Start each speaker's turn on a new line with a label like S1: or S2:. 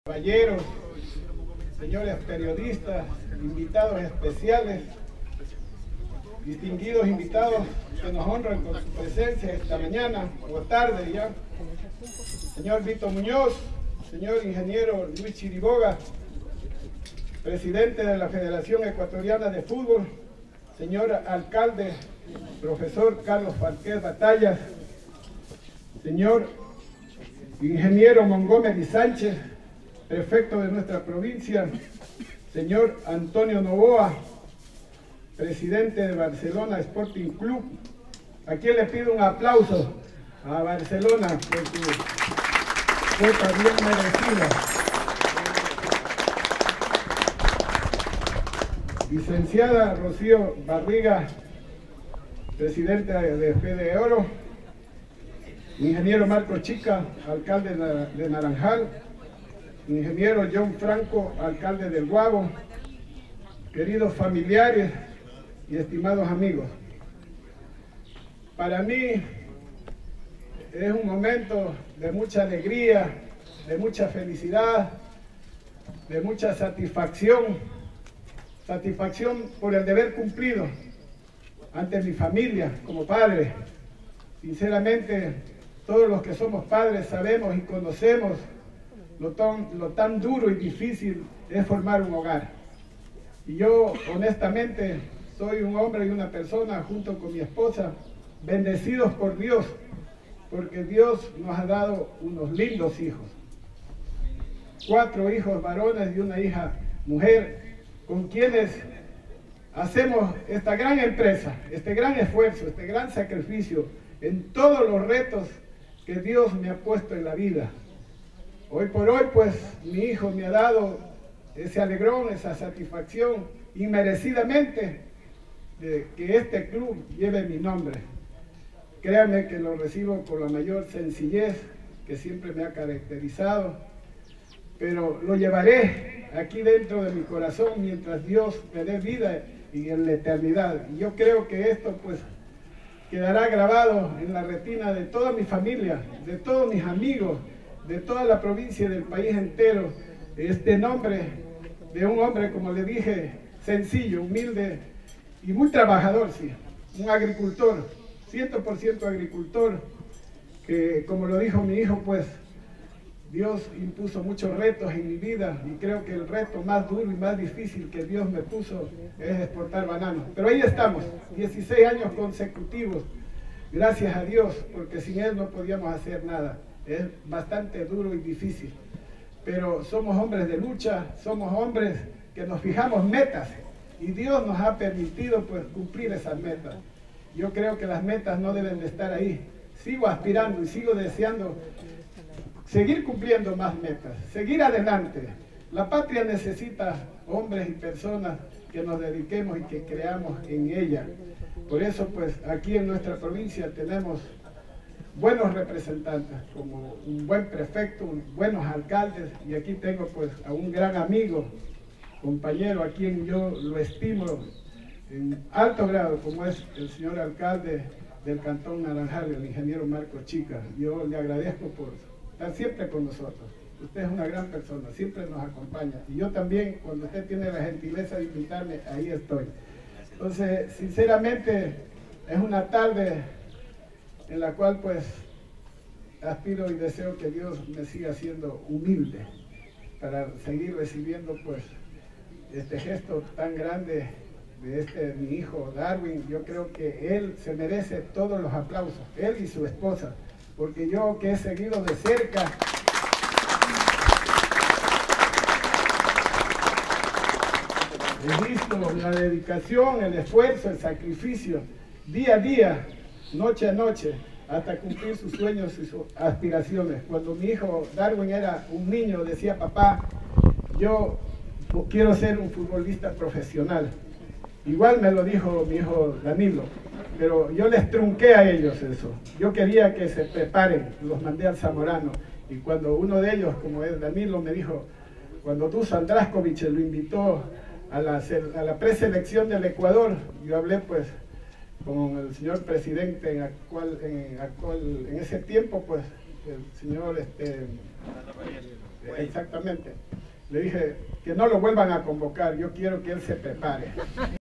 S1: caballeros, señores periodistas, invitados especiales, distinguidos invitados que nos honran con su presencia esta mañana o tarde ya, señor Vito Muñoz, señor ingeniero Luis Chiriboga, presidente de la Federación Ecuatoriana de Fútbol, señor alcalde, profesor Carlos Falquez Batallas, señor ingeniero Montgomery Sánchez, prefecto de nuestra provincia, señor Antonio Novoa, presidente de Barcelona Sporting Club, a quien le pido un aplauso a Barcelona por su cuota bien merecida. Licenciada Rocío Barriga, presidenta de Fede Oro, ingeniero Marco Chica, alcalde de Naranjal, ingeniero John Franco, alcalde del Guabo, queridos familiares y estimados amigos. Para mí es un momento de mucha alegría, de mucha felicidad, de mucha satisfacción por el deber cumplido ante mi familia como padre. Sinceramente, todos los que somos padres sabemos y conocemos lo tan duro y difícil es formar un hogar. Y yo, honestamente, soy un hombre y una persona, junto con mi esposa, bendecidos por Dios, porque Dios nos ha dado unos lindos hijos. 4 hijos varones y una hija mujer, con quienes hacemos esta gran empresa, este gran esfuerzo, este gran sacrificio en todos los retos que Dios me ha puesto en la vida. Hoy por hoy, pues, mi hijo me ha dado ese alegrón, esa satisfacción inmerecidamente de que este club lleve mi nombre. Créanme que lo recibo con la mayor sencillez que siempre me ha caracterizado, pero lo llevaré aquí dentro de mi corazón mientras Dios me dé vida y en la eternidad. Y yo creo que esto, pues, quedará grabado en la retina de toda mi familia, de todos mis amigos, de toda la provincia y del país entero, este nombre de un hombre, como le dije, sencillo, humilde y muy trabajador, sí, un agricultor, 100% agricultor, que, como lo dijo mi hijo, pues Dios impuso muchos retos en mi vida y creo que el reto más duro y más difícil que Dios me puso es exportar bananos. Pero ahí estamos, 16 años consecutivos, gracias a Dios, porque sin Él no podíamos hacer nada. Es bastante duro y difícil, pero somos hombres de lucha, somos hombres que nos fijamos metas y Dios nos ha permitido, pues, cumplir esas metas. Yo creo que las metas no deben de estar ahí. Sigo aspirando y sigo deseando seguir cumpliendo más metas, seguir adelante. La patria necesita hombres y personas que nos dediquemos y que creamos en ella. Por eso, pues, aquí en nuestra provincia tenemos buenos representantes, como un buen prefecto, buenos alcaldes, y aquí tengo, pues, a un gran amigo, compañero, a quien yo lo estimo en alto grado, como es el señor alcalde del Cantón Naranjal, el ingeniero Marco Chica. Yo le agradezco por estar siempre con nosotros. Usted es una gran persona, siempre nos acompaña. Y yo también, cuando usted tiene la gentileza de invitarme, ahí estoy. Entonces, sinceramente, es una tarde en la cual, pues, aspiro y deseo que Dios me siga siendo humilde para seguir recibiendo, pues, este gesto tan grande de mi hijo Darwin. Yo creo que él se merece todos los aplausos, él y su esposa, porque yo, que he seguido de cerca he visto la dedicación, el esfuerzo, el sacrificio, día a día, noche a noche, hasta cumplir sus sueños y sus aspiraciones. Cuando mi hijo Darwin era un niño, decía: papá, yo quiero ser un futbolista profesional. Igual me lo dijo mi hijo Danilo, pero yo les trunqué a ellos eso. Yo quería que se preparen, los mandé al Zamorano. Y cuando uno de ellos, como es Danilo, me dijo, cuando Dusan Draskovic lo invitó a la preselección del Ecuador, yo hablé, pues, con el señor presidente en ese tiempo, pues, el señor Exactamente. Le dije que no lo vuelvan a convocar, yo quiero que él se prepare.